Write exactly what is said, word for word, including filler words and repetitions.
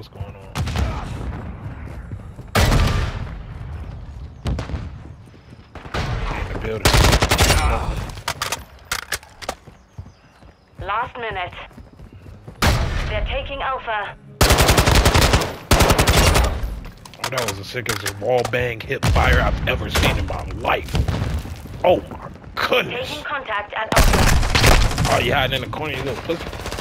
what's going on. In the building. Last minute. They're taking Alpha. Oh, that was the sickest wall bang Hipfire I've ever seen in my life. Oh my goodness. Taking contact at Alpha. Oh, you hiding in the corner, you little pussy.